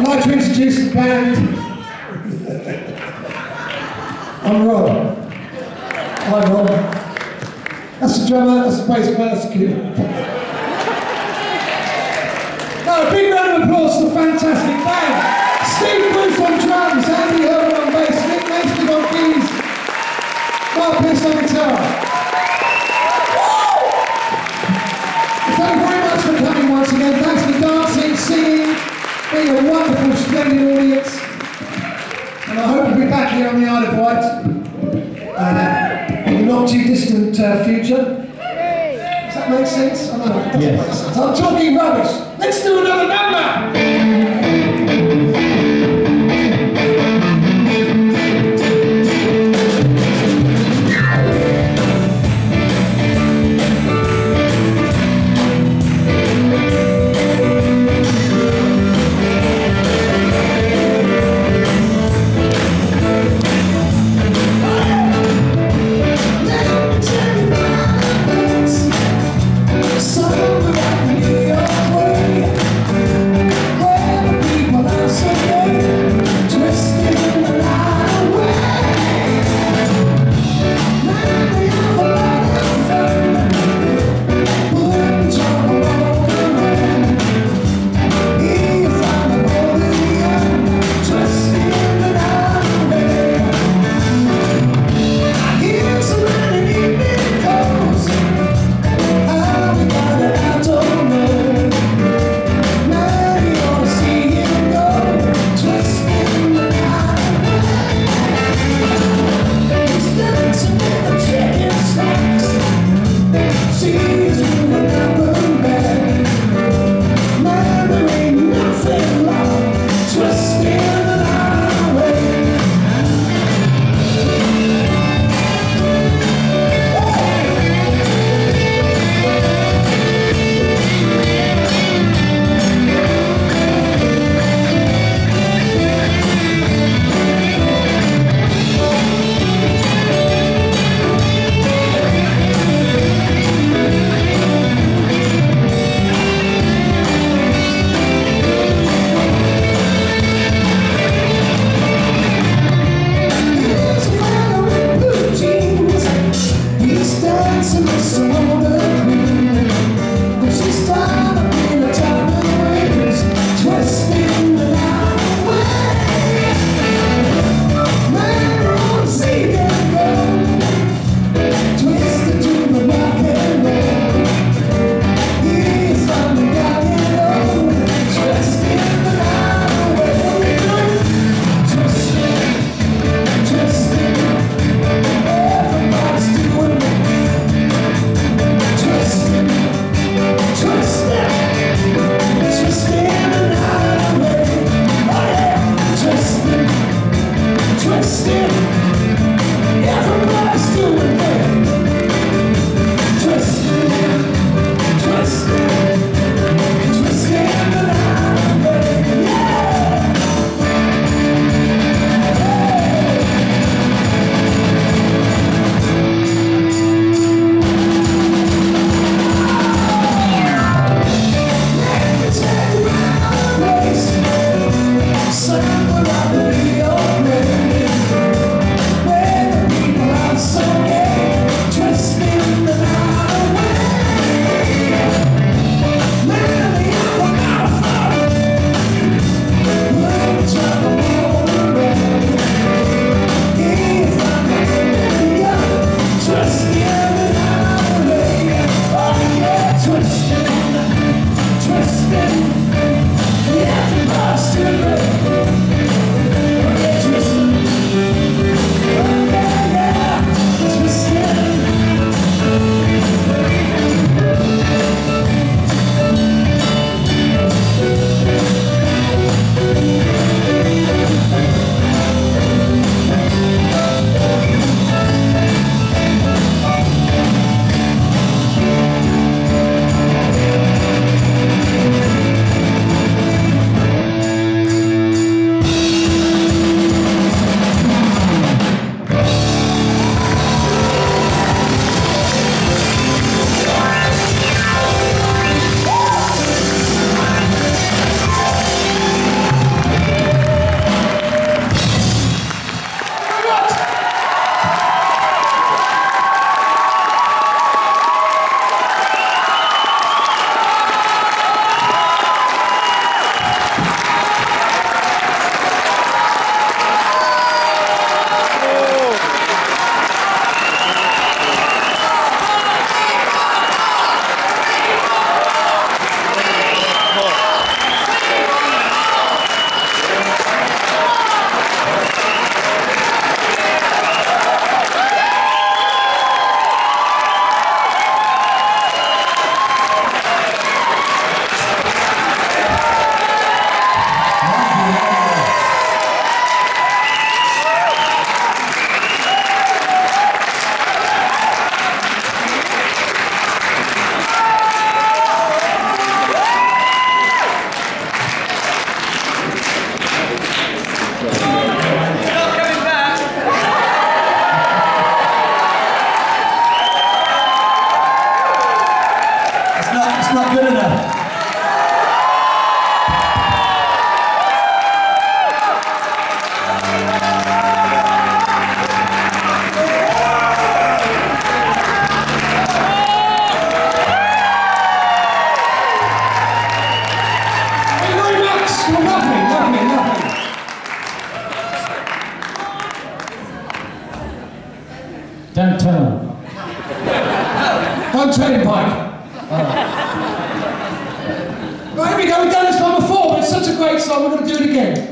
like to introduce the band. I'm Rob. Hi Rob. That's the drummer, that's the bass player, that's the keyboard. Now, a big round of applause to the fantastic band. Steve Bruce on drums, Andy Herbert on bass, Nick Mason on keys, Mark Pierce on guitar. Thank you very much for coming once again. Thanks for dancing, singing, being a wonderful, splendid audience. And I hope we'll be back here on the Isle of Wight in the not too distant future. Does that make sense? I know, it doesn't make sense. I'm talking rubbish. Let's do another number! Somewhere out in New York way. That's not good enough. Don't tell him. Don't tell him, Pike. Right, here we go. We've done this one before, but it's such a great song, we're going to do it again.